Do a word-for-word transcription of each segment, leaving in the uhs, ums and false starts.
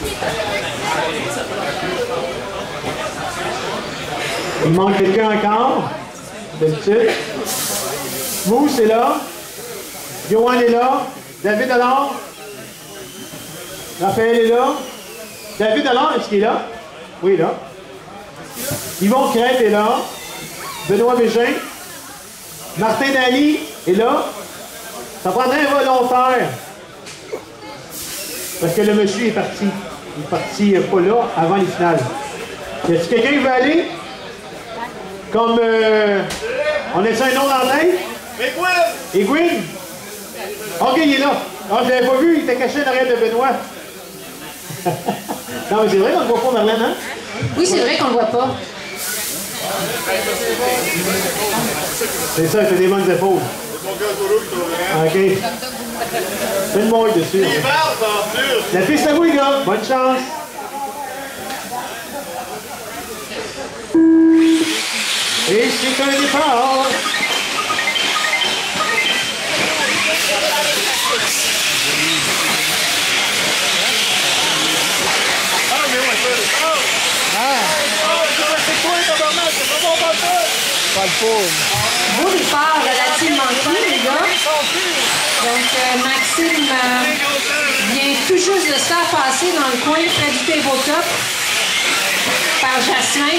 Il manque quelqu'un encore, d'habitude. Mousse est là. Johan est là. David alors. Raphaël est là. David alors, est-ce qu'il est là? Oui, là. Yvon Crête est là. Benoît Bégin. Martin Daly est là. Ça prendrait un volontaire. Parce que le monsieur est parti. Il est parti pas là avant les finales. Y a-t-il quelqu'un qui veut aller? Comme... Euh, on a ça un nom dans la tête? Egwin! Egwin? Ok, il est là. Ah, je l'avais pas vu, il était caché derrière de Benoît. Non, mais c'est vrai qu'on ne voit pas, Marlène, hein? Oui, c'est vrai qu'on ne le voit pas. C'est ça, il fait des bonnes épaules. Ok. Fais une mouille dessus. La piste à vous, les gars. Bonne chance. Et c'est un départ. Beau départ relativement clean, les gars. Donc, euh, Maxime euh, vient tout juste de se faire passer dans le coin près du tabletop par Jasmin.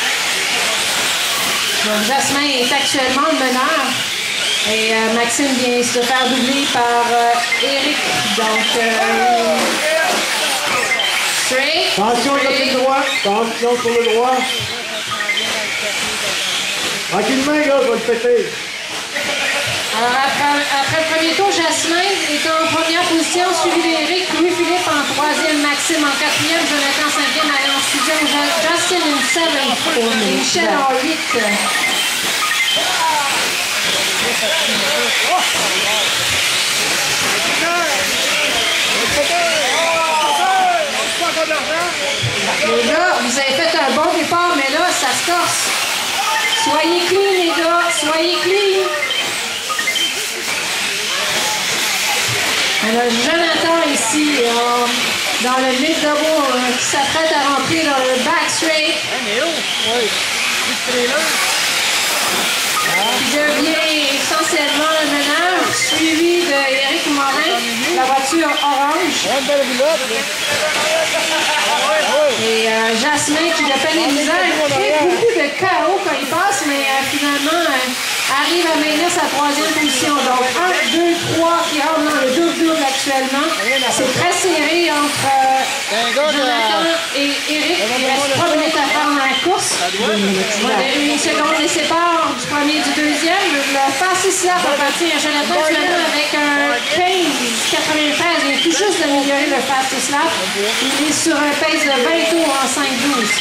Donc, Jasmin est actuellement le meneur. Et euh, Maxime vient se faire doubler par euh, Eric. Donc, euh, straight. Attention, il y a le droit. Attention sur le droit. Tranquillement, les gars, je vais le péter. Alors, après, après le premier tour, Jasmin est en première position, suivi d'Éric, Louis-Philippe en troisième, Maxime en quatrième, Jonathan en cinquième, Alain en sixième, Justin en sept et Michel en huit. Et là, vous avez fait un bon départ, mais là, ça se corse. Soyez clean, les gars, soyez clean. Alors, Jonathan ici, euh, dans le mid double, euh, qui s'apprête à rentrer dans le back straight. Qui devient essentiellement le meneur, suivi d'Éric Morin, la voiture orange. Et euh, Jasmin qui a fait les misères, fait beaucoup de chaos quand il passe, mais euh, finalement euh, arrive à maintenir sa troisième position. Donc un, deux, trois qui rentrent dans le double-double actuellement. C'est très serré entre euh, Jonathan et Eric. Il reste trois minutes à faire dans la course. Une seconde les sépare du premier et du deuxième. Le fastest lap appartient à Jonathan finalement avec un quinze quatre-vingt-treize. Il vient tout juste d'améliorer le fastest lap. Il est sur un pace de vingt tours en cinq douze.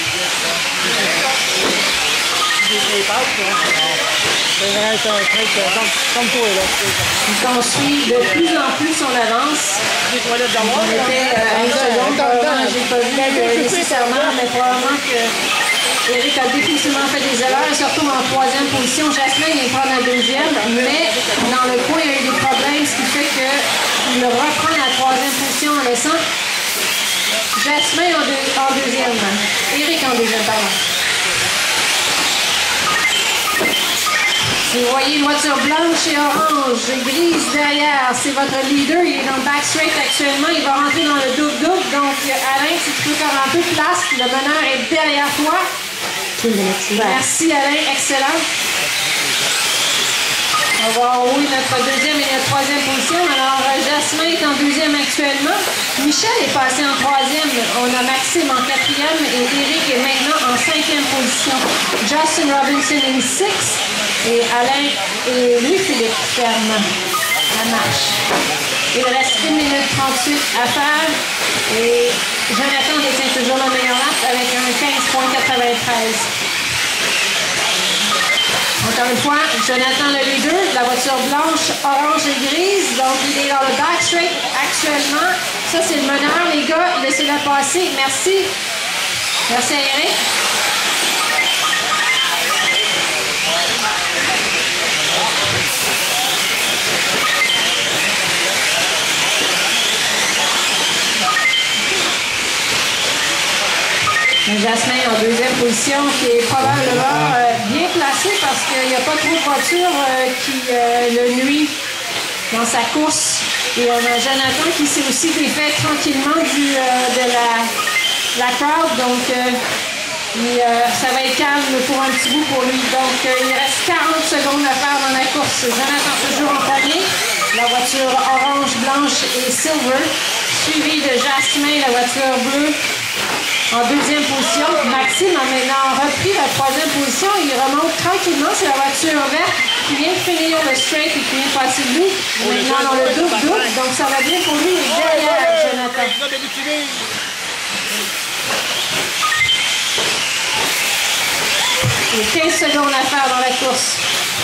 On suit de plus en plus son avance. On était à une seconde, j'ai pas vu nécessairement, mais probablement que Eric a définitivement fait des erreurs, surtout en troisième position. Jasmin vient prendre la deuxième, mais dans le coin, il y a eu des problèmes, ce qui fait qu'il reprend la troisième position en laissant Jasmin en, deux, en deuxième. Eric en deuxième, pardon. Vous voyez une voiture blanche et orange, grise derrière. C'est votre leader. Il est dans le back straight actuellement. Il va rentrer dans le double-double. Donc, Alain, si tu peux faire un peu de place, le meneur est derrière toi. Merci, Alain. Excellent. On va enrouler notre deuxième et notre troisième position. Alors, Jasmin est en deuxième actuellement. Michel est passé en troisième. On a Maxime en quatrième et Eric est maintenant en cinquième position. Justin Robinson est six et Alain et Louis-Philippe ferment la marche. Il reste une minute trente-huit à faire et Jonathan détient toujours le meilleur lap avec un quinze quatre-vingt-treize. Encore une fois, Jonathan le leader, la voiture blanche, orange et grise. Donc, il est dans le back straight actuellement. Ça, c'est le meneur, les gars. Laissez-le passer. Merci. Merci à Eric. Jasmin en deuxième position, qui est probablement euh, bien placé parce qu'il n'y a pas trop de voitures euh, qui euh, le nuit dans sa course. Et on a Jonathan qui s'est aussi défait tranquillement du, euh, de la, la crowd. Donc, euh, il, euh, ça va être calme pour un petit bout pour lui. Donc, euh, il reste quarante secondes à faire dans la course. Jonathan toujours en premier. La voiture orange, blanche et silver. Suivi de Jasmin, la voiture bleue. En deuxième position, Maxime a maintenant repris la troisième position. Il remonte tranquillement. C'est la voiture verte qui vient de finir le straight et qui vient de passer le bout. Maintenant dans le double-double. Donc ça va bien pour lui derrière Jonathan. Et quinze secondes à faire dans la course.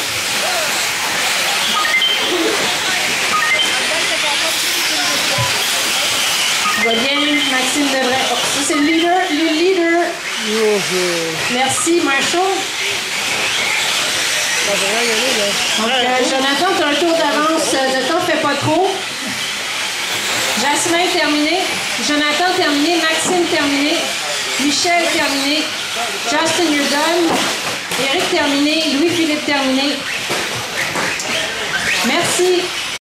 Va bien, Maxime devrait. Oh, ça, c'est le leader. Le leader. Merci, Marshall. Donc, euh, Jonathan, tu as un tour d'avance. Le temps ne fait pas trop. Jasmin terminé. Jonathan terminé. Maxime terminé. Michel terminé. Justin, you're done. Eric terminé. Louis-Philippe terminé. Merci.